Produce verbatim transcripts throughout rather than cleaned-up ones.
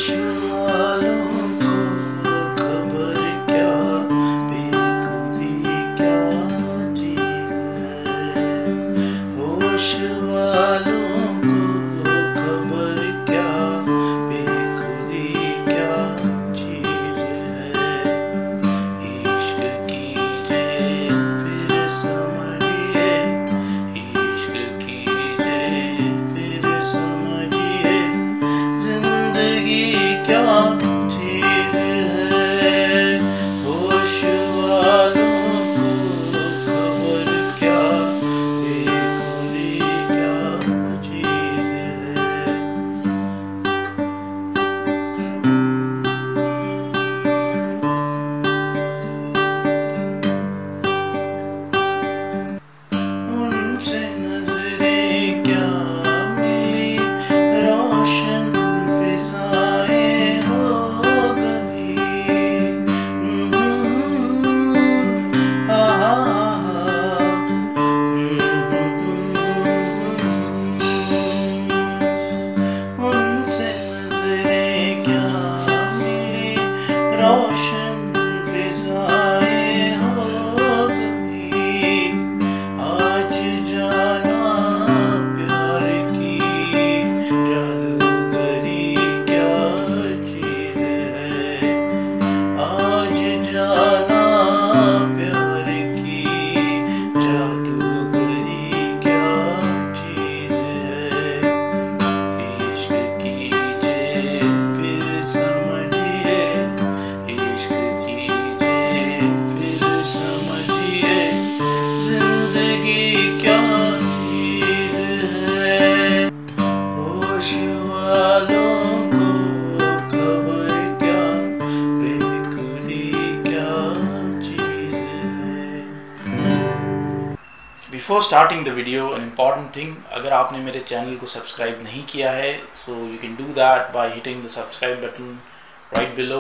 Before starting the video, an important thing, अगर आपने मेरे चैनल को सब्सक्राइब नहीं किया है, so you can do that by hitting the subscribe button right below.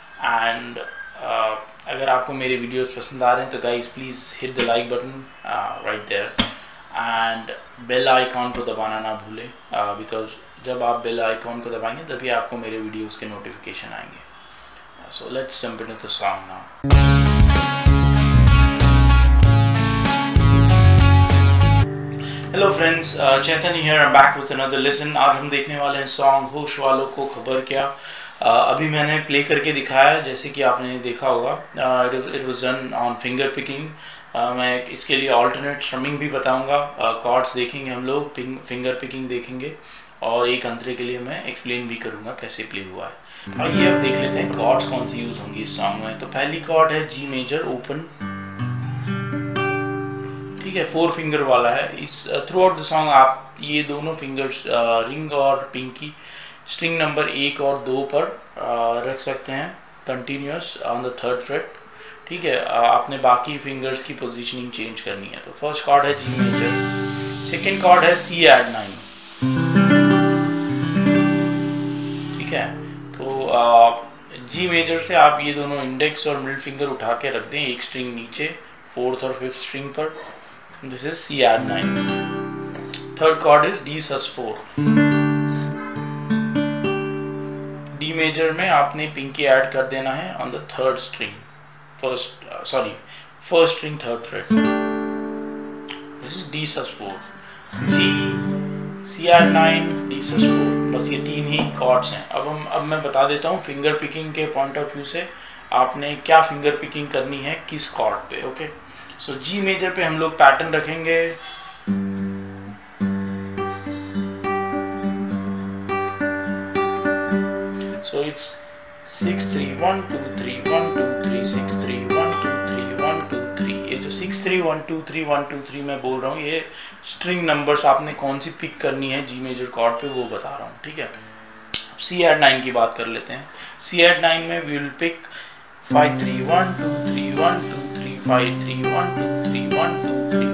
And uh, अगर आपको मेरे वीडियोस पसंद आ रहे हैं तो guys please hit the like button uh, right there and bell icon को दबाना ना भूलें, uh, because जब आप bell icon को दबाएंगे तभी आपको मेरे वीडियोस के नोटिफिकेशन आएंगे. uh, so let's jump into the song now. Hello friends, Chaitanya here, I am back with another lesson. आज हम देखने वाले हैं सॉन्ग होशवालों को खबर क्या. uh, अभी मैंने प्ले करके दिखाया, जैसे कि आपने देखा होगा. It was done on finger picking. मैं इसके लिए ऑल्टरनेट स्ट्रमिंग भी बताऊंगा. कॉर्ड्स uh, देखेंगे हम लोग, फिंगर पिकिंग देखेंगे, और एक अंतरे के लिए मैं एक्सप्लेन भी करूंगा कैसे प्ले हुआ है. आइए अब देख लेते हैं कॉर्ड्स कौन सी यूज़ होंगी इस सॉन्ग में. तो पहली कॉर्ड है जी मेजर ओपन, ठीक है, फोर फिंगर वाला है. इस थ्रू आउट द सॉन्ग आप ये दोनों फिंगर्स रिंग और पिंकी स्ट्रिंग नंबर एक और दो पर uh, रख सकते हैं continuous on the third fret. ठीक है, uh, आपने बाकी फिंगर्स की पोजीशनिंग चेंज करनी है. तो फर्स्ट कॉर्ड है जी मेजर. सेकेंड कॉर्ड है सी एड नाइन. ठीक है, तो जी uh, मेजर से आप ये दोनों इंडेक्स और मिडिल फिंगर उठा के रख दें एक स्ट्रिंग नीचे, फोर्थ और फिफ्थ स्ट्रिंग पर. This is C add nine. Third chord is D sus four. D major में आपने pinky add कर देना है on the third string, first uh, sorry first string third fret. This is D sus four. G, C add nine, D sus four. बस ये तीन ही chords हैं. अब हम अब मैं बता देता हूँ finger picking के point of view से आपने क्या finger picking करनी है किस chord पे. ओके, सो जी मेजर पे हम लोग पैटर्न रखेंगे. So it's six three one two three one two three six three one two three one two three. ये जो six three one two three one two three मैं बोल रहा हूँ, ये स्ट्रिंग नंबर्स आपने कौन सी पिक करनी है जी मेजर कॉर्ड पे वो बता रहा हूँ. ठीक है, सी एड नाइन की बात कर लेते हैं. सी एड नाइन में we will pick five three one two three one two five three one two three one two three.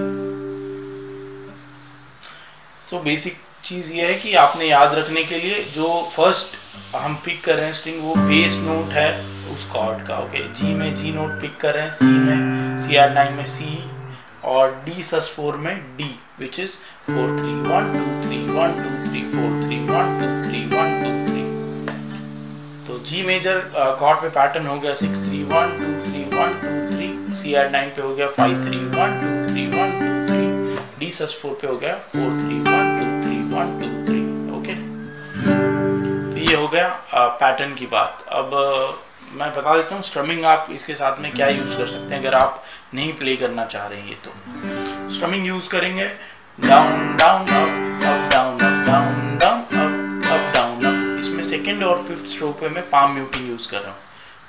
So basic चीज़ ये है कि आपने याद रखने के लिए जो फर्स्ट हम पिक कर रहे हैं स्ट्रिंग वो बेस नोट है उस कॉर्ड का. ओके, जी में जी नोट पिक कर रहे हैं, सी में सी आर नाइन में सी, और डी सस फोर में D, which is four three one two three one two three four three one two three one two three. तो जी मेजर कॉर्ड पे पैटर्न हो गया six three one two three one two three, C add nine पे हो गया five three one two three one two three, D sus four पे हो गया four three one two three one two three. Okay, तो ये हो गया पैटर्न की बात। अब uh, मैं बता देता हूँ स्ट्रमिंग आप इसके साथ में क्या यूज़ कर सकते हैं अगर आप नहीं प्ले करना चाह रहे हैं। ये तो स्ट्रमिंग यूज़ करेंगे down down up up down up down down up up down up. इसमें सेकेंड और फिफ्थ स्ट्रोक पे मैं पाम म्यूटिंग यूज़ कर रहा हूँ।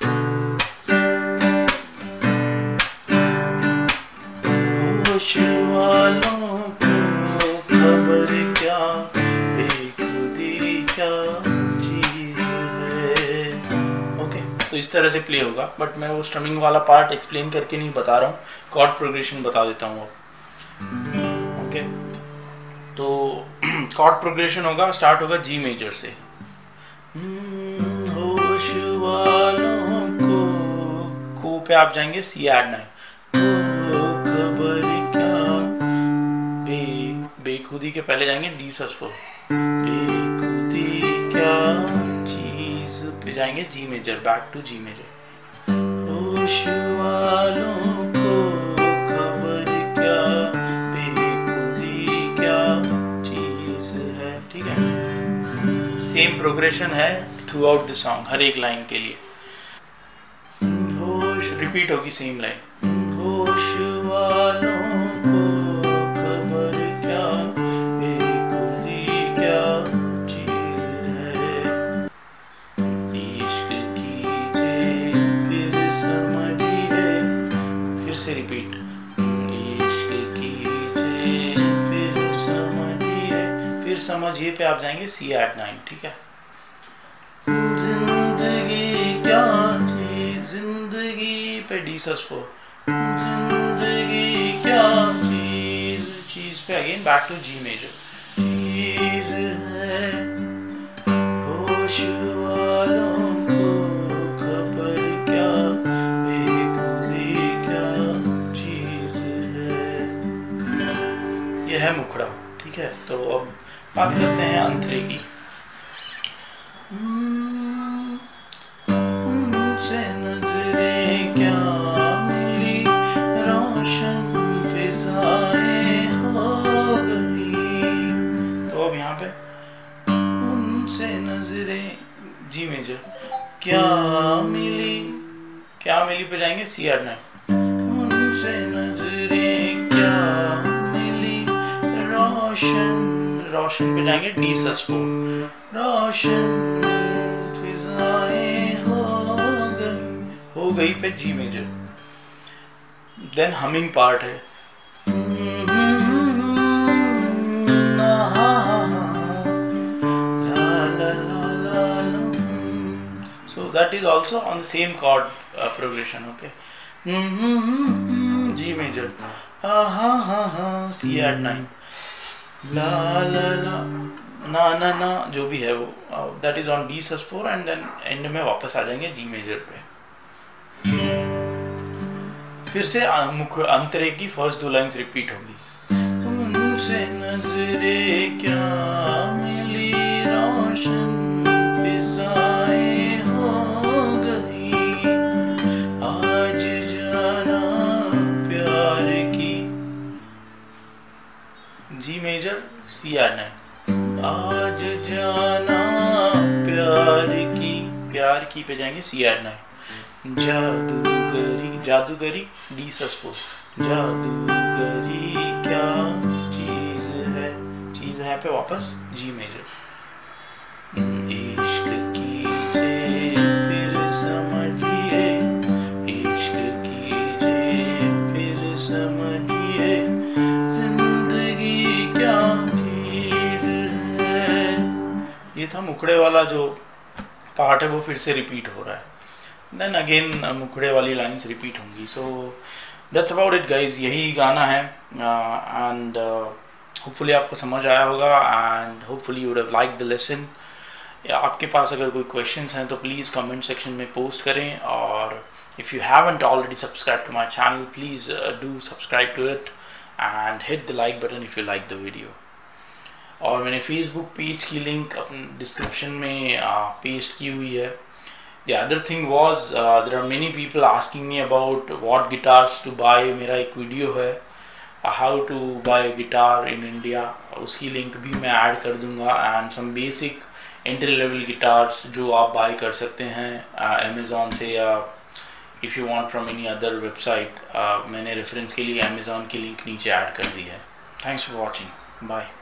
होशवालों को खबर क्या, बेखुदी क्या चीज है। ओके, तो इस तरह से प्ले होगा, बट मैं वो स्ट्रमिंग वाला पार्ट एक्सप्लेन करके नहीं बता रहा हूँ, कॉर्ड प्रोग्रेशन बता देता हूँ। ओके, तो कॉर्ड प्रोग्रेशन होगा, स्टार्ट होगा जी मेजर से। होश वालों को, को पे आप जाएंगे सी एड नाइन, खबर क्या, बे बेखुदी के पहले जाएंगे डी सस फोर, बेखुदी क्या चीज पे जाएंगे G major, back to G major. होश वालों को खबर क्या, बेखुदी क्या चीज है। ठीक है, सेम प्रोग्रेशन है थ्रू आउट द सॉन्ग, हर एक लाइन के लिए। होश रिपीट होगी सेम लाइन। होश वालों को खबर क्या, बेखुदी क्या चीज है, इश्क कीजिए फिर समझिए, फिर से रिपीट, इश्क कीजिए फिर समझिए, फिर समझिए पे आप जाएंगे सी एट नाइन। ठीक है, जिंदगी क्या चीज, जिंदगी पे डी सस फोर, जिंदगी क्या चीज, चीज पे again back to G major, चीज है, होश वालों को खबर क्या, बेखुदी क्या चीज है। ये है मुखड़ा। ठीक है, तो अब बात करते हैं अंतरे की। उनसे नजरें क्या मिली, रोशन फिजाएं हो गई। तो अब यहाँ पे उनसे नजरें जी मेजर, क्या मिली, क्या मिली पे जाएंगे सी एड नाइन। उनसे नजरें क्या मिली, रोशन, रोशन पे जाएंगे डी सस फोर, रोशन फिजाएं हो गई, हो गई पे G major. Then humming part है, so that is also on the same chord uh, progression. Okay, G major, ah ha ha ha, C add nine, la la la, ना ना ना जो भी है वो that is on D sus four and then end में वापस आ जाएंगे जी मेजर पे। फिर से मुख अंतरे की फर्स्ट दो लाइंस रिपीट होंगी। उनसे नजरे क्या मिली, रोशन फिजाएं हो गई, आज जाना प्यार की, G major C add nine, आज जाना प्यार की, प्यार की पे जाएंगे सी आर नाइन, जादूगरी, जादूगरी डी सस फोर, जादूगरी क्या चीज है, चीज है पे वापस जी मेजर। इश्क कीजिए फिर समझिए, इश्क कीजिए फिर समझिए, जिंदगी क्या चीज है। ये था मुखड़े वाला जो पार्ट है वो फिर से रिपीट हो रहा है, देन अगेन मुखड़े वाली लाइंस रिपीट होंगी। So that's about it guys, यही गाना है एंड होपफुली आपको समझ आया होगा and hopefully you would have like the lesson. आपके पास अगर कोई क्वेश्चंस हैं तो प्लीज़ कमेंट सेक्शन में पोस्ट करें, और if you haven't already subscribe to my channel please do subscribe to it and hit the like button if you like the video. और मैंने फेसबुक पेज की लिंक अपने description में paste की हुई है, The other thing was uh, there are many people asking me about what guitars to buy. मेरा एक वीडियो है how to buy a guitar in India, उसकी लिंक भी मैं ऐड कर दूंगा, and some basic entry level guitars जो आप buy कर सकते हैं Amazon से या if you want from any other website. uh, मैंने रेफरेंस के लिए Amazon की लिंक नीचे ऐड कर दी है. Thanks for watching. Bye.